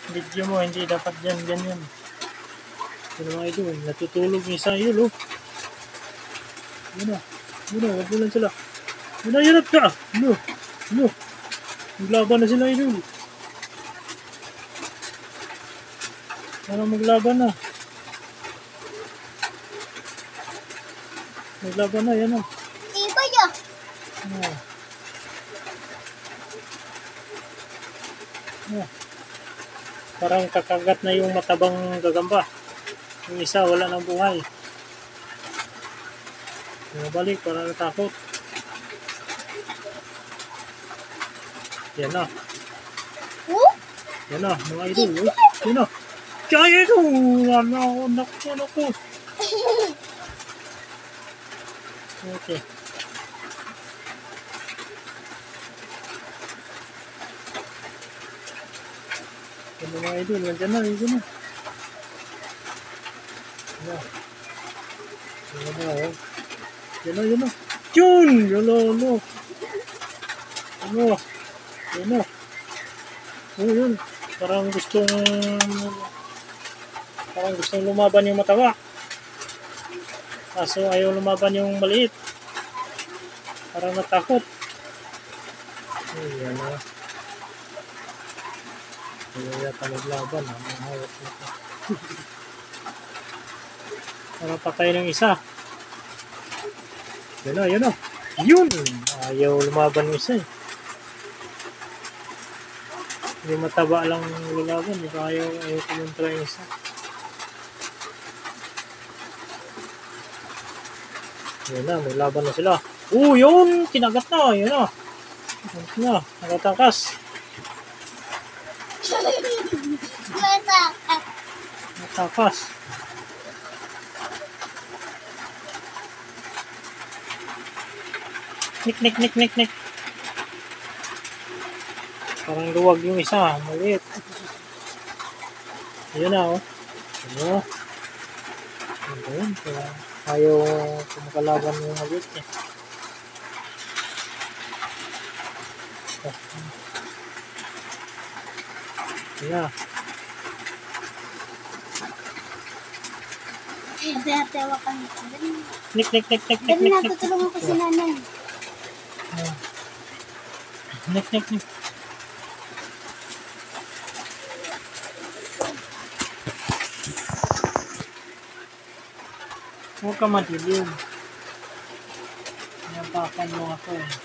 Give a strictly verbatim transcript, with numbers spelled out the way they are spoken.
Video mo, hindi dapat dyan, ganyan. Yun mga idol, natutulog yung isa yun, oh. Yun na, yun na, wag mo lang sila. Yun na, yun na, ka! Ano, ano, maglaban na sila idol. Parang maglaban na. Maglaban na, yan na. Iba ya. Ah. Ah. Parang kakagat na yung matabang gagamba. Yung isa wala nang buhay. Bumabalik para natakot. Yan na. Oh? Yan na, mga idol. Oh. Yan na. Kaya ito. Ano, naku, naku. Okay. Yan na mga idol. Nandiyan na, nandiyan na. Yan na. Yan na, oh. Yan na, yan na. Yun! Yan na, ano. Ano. Yan na. Oh, yun. Parang gustong... Parang gustong lumaban yung matawa. Kaso ayaw lumaban yung maliit. Parang natakot. Ayan na. Ayaw yata maglaban. Ang hawak nito. Parang patay ng isa. Yan na, yan na. Yun! Ayaw lumaban yung isa eh. Hindi mataba lang lulaban. Ayaw, ayaw kumontra yung isa. Yan na, may laban na sila. Oh, yun! Kinagat na. Yan na. Yan na, nakatangkas. Nakatangkas. Nik, nik, nik, nik, nik. Parang luwag yung isa. Maliit. Yan na, oh. Yan. Yan. Ayaw kumakalaban yung maliit eh. Yan. Nik, nik, nik, nik, nik, Dali nik, na, nik. tutulungan ko si nanay. Nik, nik, nik. Huwag ka madilim. Nabakan mo ako eh.